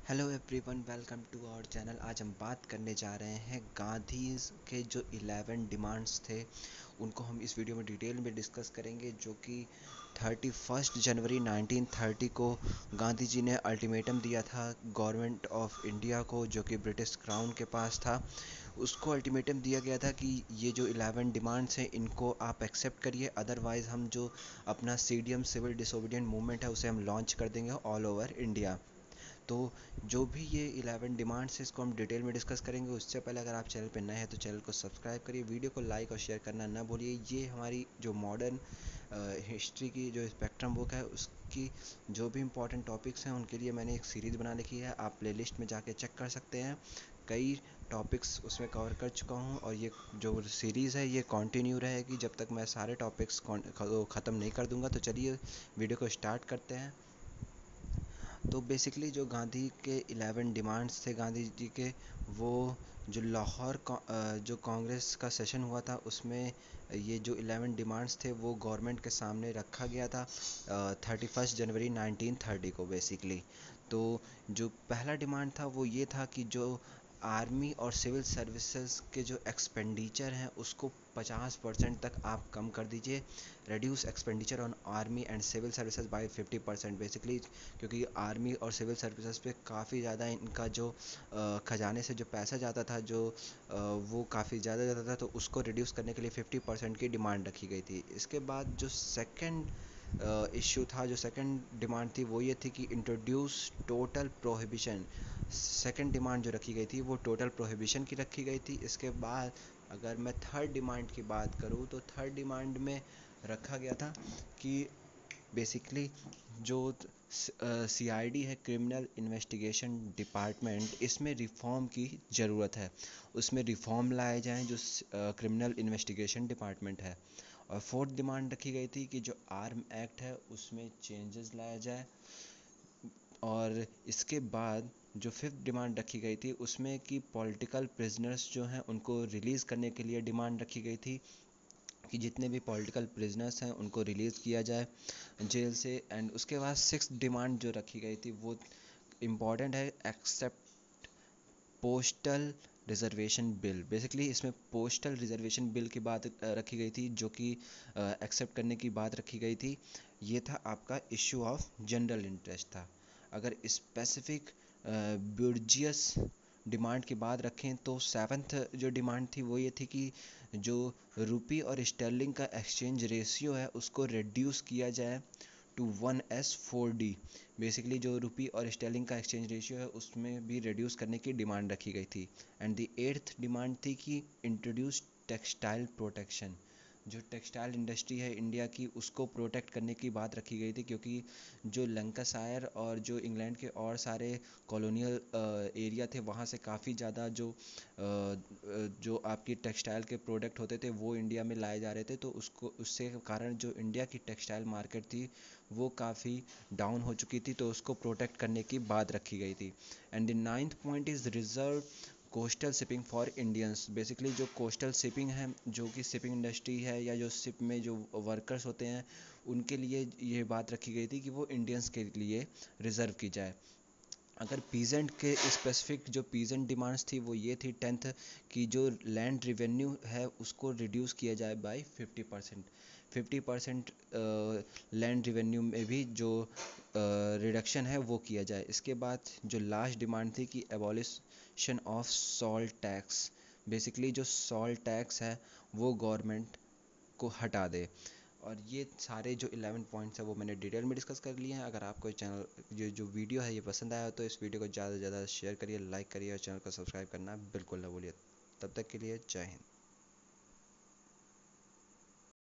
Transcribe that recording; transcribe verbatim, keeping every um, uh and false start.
Hello everyone, welcome to our channel. आज हम बात करने जा रहे हैं गांधी के जो इलेवन डिमांड्स थे उनको हम इस वीडियो में डिटेल में डिस्कस करेंगे, जो कि thirty first January nineteen thirty को गांधी जी ने अल्टीमेटम दिया था गवर्नमेंट ऑफ इंडिया को, जो कि ब्रिटिश क्राउन के पास था। उसको अल्टीमेटम दिया गया था कि ये जो इलेवन डिमांड्स हैं इनको आप एक्सेप्ट करिए, अदरवाइज़ हम जो अपना C D M civil disobedient movement है उसे हम लॉन्च कर देंगे ऑल ओवर इंडिया। तो जो भी ये इलेवन डिमांड्स है इसको हम डिटेल में डिस्कस करेंगे। उससे पहले अगर आप चैनल पर नए हैं तो चैनल को सब्सक्राइब करिए, वीडियो को लाइक और शेयर करना ना भूलिए। ये हमारी जो मॉडर्न हिस्ट्री की जो स्पेक्ट्रम बुक है उसकी जो भी इंपॉर्टेंट टॉपिक्स हैं उनके लिए मैंने एक सीरीज़ बना लिखी है, आप प्लेलिस्ट में जाके चेक कर सकते हैं। कई टॉपिक्स उसमें कवर कर चुका हूँ और ये जो सीरीज़ है ये कंटिन्यू रहेगी जब तक मैं सारे टॉपिक्स ख़त्म नहीं कर दूँगा। तो चलिए वीडियो को स्टार्ट करते हैं। तो बेसिकली जो गांधी के इलेवन डिमांड्स थे गांधी जी के, वो जो लाहौर जो कांग्रेस का सेशन हुआ था उसमें ये जो इलेवन डिमांड्स थे वो गवर्नमेंट के सामने रखा गया था thirty first January nineteen thirty को बेसिकली। तो जो पहला डिमांड था वो ये था कि जो आर्मी और सिविल सर्विसेज के जो एक्सपेंडिचर हैं उसको पचास परसेंट तक आप कम कर दीजिए। Reduce expenditure on army and civil services by fifty percent basically, क्योंकि आर्मी और सिविल सर्विसेज पे काफ़ी ज़्यादा इनका जो ख़जाने से जो पैसा जाता था जो वो काफ़ी ज़्यादा जाता था, तो उसको रिड्यूस करने के लिए फिफ्टी परसेंट की डिमांड रखी गई थी। इसके बाद जो सेकंड इशू था, जो सेकंड डिमांड थी वो ये थी कि introduce total prohibition. Second demand जो रखी गई थी वो टोटल प्रोहिबिशन की रखी गई थी। इसके बाद अगर मैं थर्ड डिमांड की बात करूँ तो थर्ड डिमांड में रखा गया था कि बेसिकली जो सी आई डी है, क्रिमिनल इन्वेस्टिगेशन डिपार्टमेंट, इसमें रिफ़ॉर्म की ज़रूरत है। उसमें रिफ़ॉर्म लाए जाएँ जो क्रिमिनल इन्वेस्टिगेशन डिपार्टमेंट है। और फोर्थ डिमांड रखी गई थी कि जो आर्म एक्ट है उसमें चेंजेस लाया जाए। और इसके बाद जो फिफ्थ डिमांड रखी गई थी उसमें कि पॉलिटिकल प्रिजनर्स जो हैं उनको रिलीज़ करने के लिए डिमांड रखी गई थी कि जितने भी पॉलिटिकल प्रिजनर्स हैं उनको रिलीज़ किया जाए जेल से। एंड उसके बाद सिक्स डिमांड जो रखी गई थी वो इम्पॉर्टेंट है, except postal reservation bill. Basically इसमें पोस्टल रिजर्वेशन बिल की बात रखी गई थी, जो कि एक्सेप्ट करने की बात रखी गई थी। ये था आपका इशू ऑफ जनरल इंटरेस्ट था। अगर स्पेसिफिक ब्यूर्जियस डिमांड की बात रखें तो सेवन्थ जो डिमांड थी वो ये थी कि जो रुपी और स्टर्लिंग का एक्सचेंज रेशियो है उसको रिड्यूस किया जाए to one S four D. Basically जो रुपी और स्टर्लिंग का एक्सचेंज रेशियो है उसमें भी रिड्यूस करने की डिमांड रखी गई थी। एंड द एट्थ डिमांड थी कि इंट्रोड्यूस टेक्सटाइल प्रोटेक्शन। जो टेक्सटाइल इंडस्ट्री है इंडिया की उसको प्रोटेक्ट करने की बात रखी गई थी, क्योंकि जो लंकाशायर और जो इंग्लैंड के और सारे कॉलोनियल एरिया थे वहाँ से काफ़ी ज़्यादा जो जो आपकी टेक्सटाइल के प्रोडक्ट होते थे वो इंडिया में लाए जा रहे थे। तो उसको उससे कारण जो इंडिया की टेक्सटाइल मार्केट थी वो काफ़ी डाउन हो चुकी थी, तो उसको प्रोटेक्ट करने की बात रखी गई थी। And the ninth point is reserve coastal shipping for Indians. Basically जो कोस्टल शिपिंग है, जो कि शिपिंग इंडस्ट्री है या जो शिप में जो वर्कर्स होते हैं उनके लिए ये बात रखी गई थी कि वो इंडियंस के लिए रिज़र्व की जाए। अगर पीजेंट के स्पेसिफिक जो पीजेंट डिमांड्स थी वो ये थी टेंथ कि जो लैंड रिवेन्यू है उसको रिड्यूस किया जाए by fifty percent. Fifty percent land revenue में भी जो रिडक्शन है वो किया जाए। इसके बाद जो लास्ट डिमांड थी कि abolition of salt tax. Basically जो सॉल्ट टैक्स है वो गवर्नमेंट को हटा दे। और ये सारे जो इलेवन पॉइंट्स हैं वो मैंने डिटेल में डिस्कस कर लिए हैं। अगर आपको चैनल ये जो वीडियो है ये पसंद आया तो इस वीडियो को ज़्यादा से ज़्यादा शेयर करिए, लाइक करिए और चैनल को सब्सक्राइब करना बिल्कुल ना भूलिए। तब तक के लिए जय हिंद।